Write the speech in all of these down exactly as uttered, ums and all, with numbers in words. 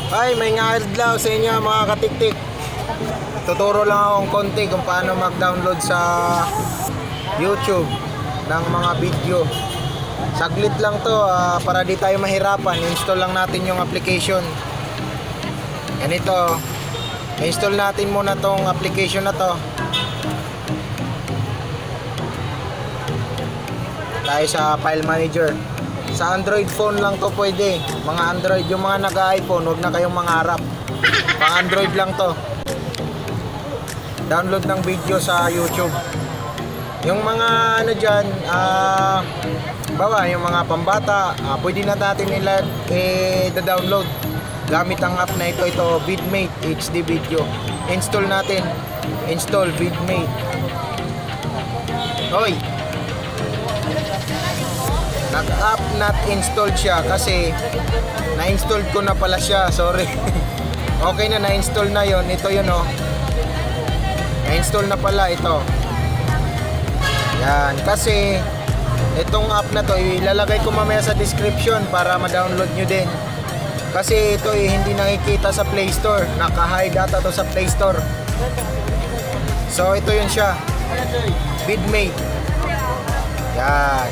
Ay, may nga-adlaw sa inyo mga katiktik. Tuturo lang akong konti kung paano mag-download sa YouTube ng mga video. Saglit lang to uh, para di tayo mahirapan. Install lang natin yung application. Ganito. Install natin muna tong application na to. Tayo sa file manager. Sa Android phone lang to pwede. Mga Android, yung mga nag-iPhone, huwag na kayong mangarap. Pang Android lang to. Download ng video sa YouTube. Yung mga ano dyan, uh, bawa yung mga pambata, uh, pwede na natin nila i-download gamit ang app na ito. Ito, Vidmate H D Video. Install natin. Install Vidmate. Hoy! Nag-app not installed siya kasi na-install ko na pala siya. Sorry. Okay na, na-install na yon. Ito yun oh. Na-install na pala ito. Yan. Kasi itong app na to ilalagay ko mamaya sa description para ma-download nyo din. Kasi ito eh, hindi nakikita sa Play Store. Naka-hide data to sa Play Store. So ito yun siya. Vidmate. Yan.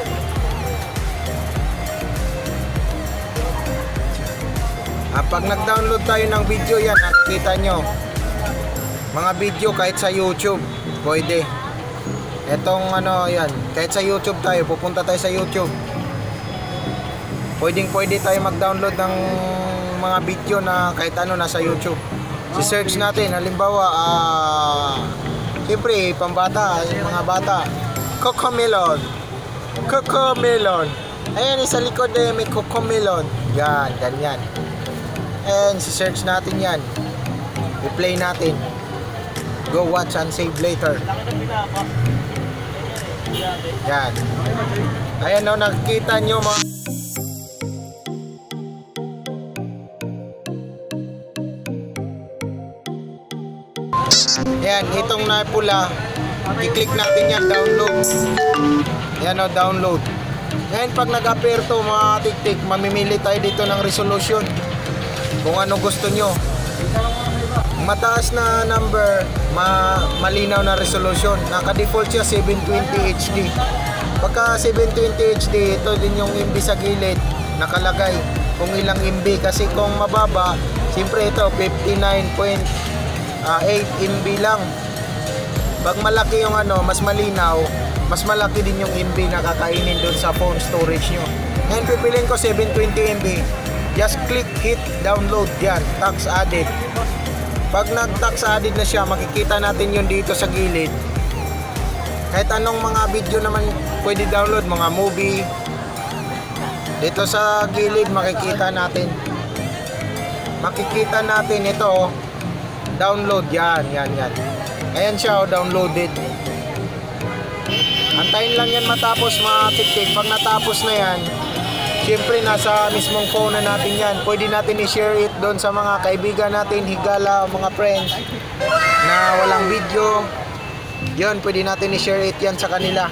Ah, pag nag-download tayo ng video yan, nakikita nyo mga video kahit sa YouTube pwede. Etong ano yan, kahit sa YouTube tayo, pupunta tayo sa YouTube, pwedeng pwede tayo mag-download ng mga video na kahit ano nasa YouTube. Si-search natin, halimbawa uh, siyempre pambata, yung mga bata, Cocomelon, Cocomelon, ayan sa likod eh, may Cocomelon. Yan, ganyan. And si-search natin yan. I-play natin. Go watch and save later. Yan. Ayan o, nakikita nyo mga yan, itong na pula, i-click natin yan, download. Yan o, download. Ngayon pag nag-appear to mga tiktik, mamimili tayo dito ng resolution kung ano gusto nyo. Mataas na number, ma malinaw na resolution. Naka-default siya seven twenty H D. Pagka seven twenty H D, ito din yung M B sa gilid nakalagay kung ilang M B. Kasi kung mababa, siyempre ito fifty-nine point eight M B lang. Pag malaki yung ano, mas malinaw, mas malaki din yung M B na kakainin doon sa phone storage nyo. Ngayon pipiliin ko seven twenty M B. Just click hit download yan, tax added. Pag nag-tax added na siya, makikita natin yun dito sa gilid. Kahit anong mga video naman pwede download, mga movie. Dito sa gilid makikita natin. Makikita natin ito, download yan, yan, yan. Ayan siya, oh, downloaded. Antayin lang yan matapos mga tiktik. Pag natapos na yan, siyempre nasa mismong phone na natin yan. Pwede natin i-share it doon sa mga kaibigan natin, higala, mga friends na walang video. Yun, pwede natin i-share it yan sa kanila.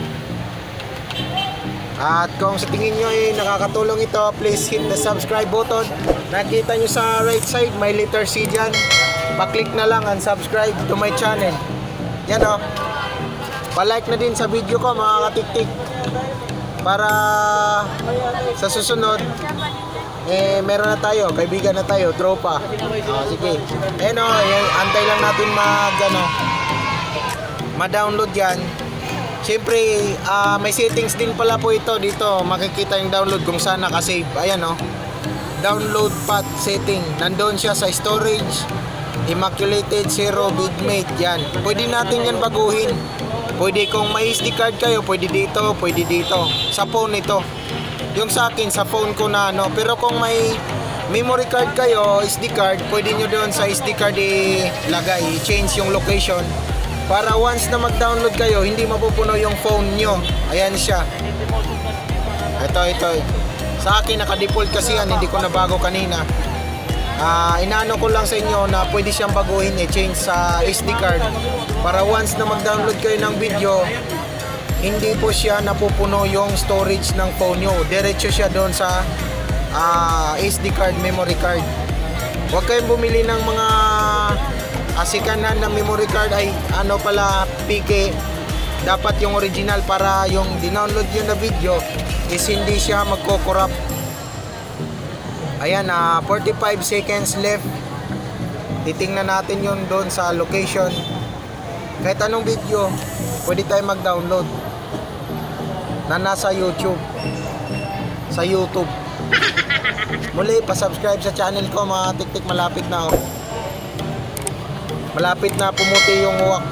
At kung sa tingin nyo eh, nakakatulong ito, please hit the subscribe button. Nakita nyo sa right side, may letter C dyan. Pa-click na lang and subscribe to my channel. Yan o. Pa-like na din sa video ko mga katiktik. Para sa susunod eh meron na tayo, kaibigan na tayo, tropa. Oh, sige. Ayan o, antay lang natin mag ano, ma-download yan. Siyempre uh, may settings din pala po ito dito. Makikita yung download kung saan nakasave. Ayan o, download path setting. Nandoon siya sa storage, Immaculated Zero Vidmate. Yan, pwede natin yan baguhin. Pwede kung may S D card kayo, pwede dito, pwede dito. Sa phone ito. Yung sa akin, sa phone ko na ano. Pero kung may memory card kayo, S D card, pwede nyo doon sa S D card ilagay, change yung location. Para once na mag-download kayo, hindi mapupuno yung phone nyo. Ayan siya. Ito, ito. Sa akin, naka-default kasi yan, hindi ko na bago kanina. Uh, inaano ko lang sa inyo na pwede siyang baguhin eh, change sa S D card para once na mag-download kayo ng video, hindi po siya napupuno yung storage ng phone nyo. Diretso siya doon sa uh, S D card, memory card. Huwag kayong bumili ng mga asikanan na memory card ay ano pala P K. Dapat yung original para yung dinownload yun na video is hindi siya magko-corrupt. Ayan, uh, forty-five seconds left. Titingnan natin yun doon sa location. Kahit anong video pwede tayo mag-download na nasa YouTube, sa YouTube. Muli, pa-subscribe sa channel ko mga tiktik. Malapit na oh. Malapit na pumuti yung uwak.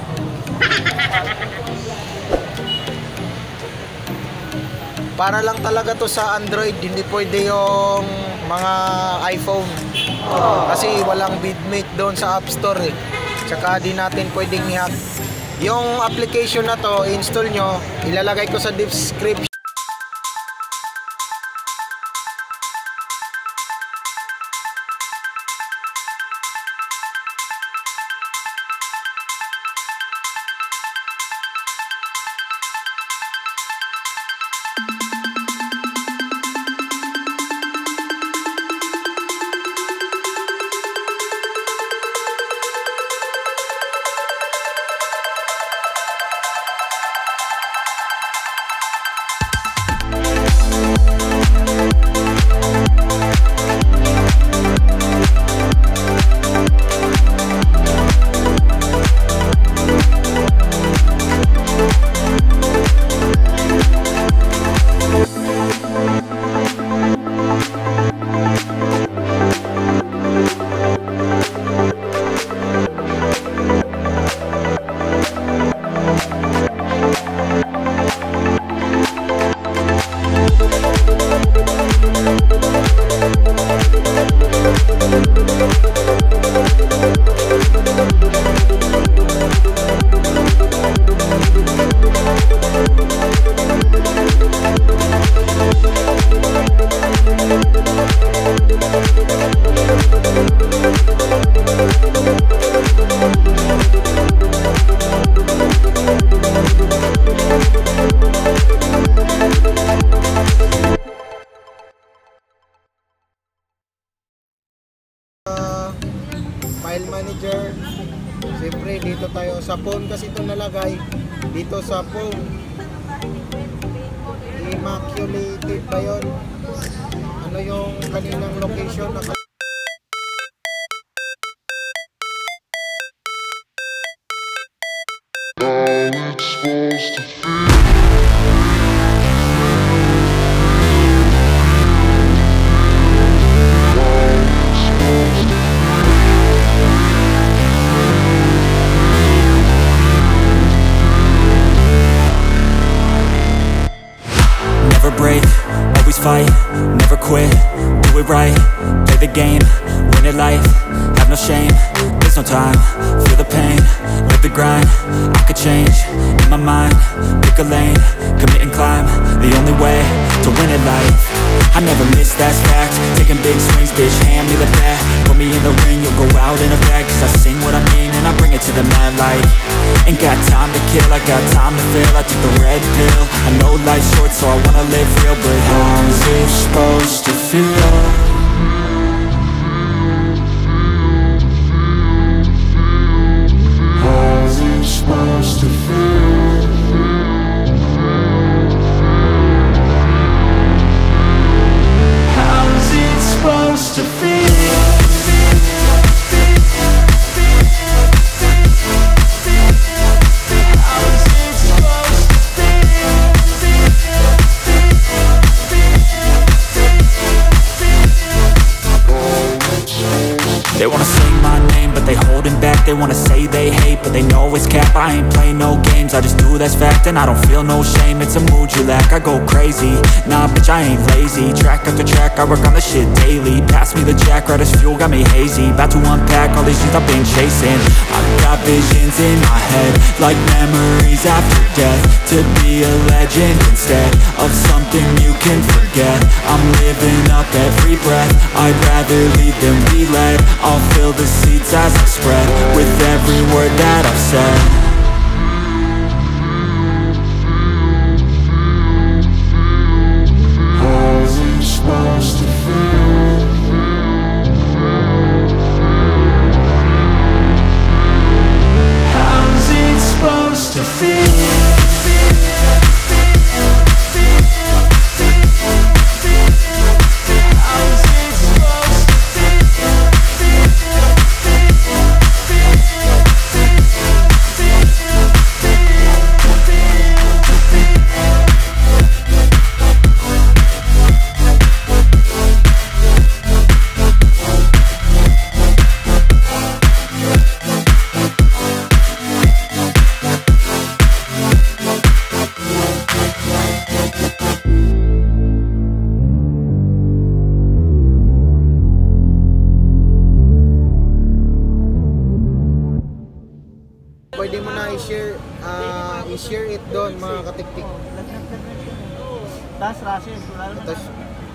Para lang talaga to sa Android, hindi pwede yung mga iPhone. Kasi walang bitmate doon sa App Store eh. Tsaka di natin pwedeng i-hack. Yung application na to, install nyo, ilalagay ko sa description. File manager. Siyempre dito tayo sa phone kasi ito nalagay dito sa phone. Immaculated ba yun? Ano yung kaninang location na fight, never quit, do it right, play the game, win it life, have no shame, there's no time, feel the pain, live the grind, I could change, in my mind, pick a lane, commit and climb, the only way to win it life, I never miss, that's fact, taking big swings, bitch, hand me the bat, put me in the ring, you'll go out in a bag, cause I sing what I mean and I bring it to the mad light, ain't got time to kill, I got time to feel, I took the red pill, I know life's short so I wanna live real, but how's it supposed to feel? How's it supposed to feel? How's it supposed to feel? They wanna say my name, but they holding back. They wanna say they hate, but they know it's cap. I ain't play no games, I just do that's fact. And I don't feel no shame, it's a mood you lack. I go crazy, nah bitch I ain't lazy. Track after track, I work on this shit daily. Pass me the jack, right as fuel, got me hazy. About to unpack all these things I've been chasing. I've got visions in my head, like memories after death. To be a legend instead of something you can forget. I'm living up every breath, I'd rather lead than be led. I'll fill the seats as I spread with every word that I've said. How's it supposed to feel? i-share, ah, i-share it doon mga katiktik. Tas Russian, wala naman. Tapos,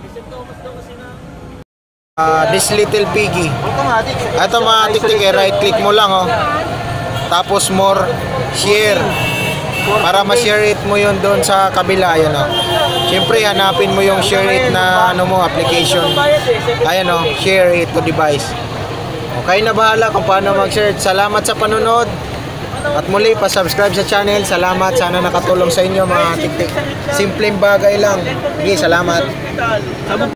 ah, this little piggy. Automatic. Ito mga tiktik, eh, right click mo lang oh. Tapos more, share. Para ma-share it mo yun doon sa kabila, ayan oh. Siyempre hanapin mo yung share it na ano mo, application. Ayan oh, share it to device. Okay na bahala kung paano mag-share. Salamat sa panonood. At muli, pa-subscribe sa channel. Salamat, sana nakatulong sa inyo mga tiktik. Simpleng bagay lang. Sige, salamat.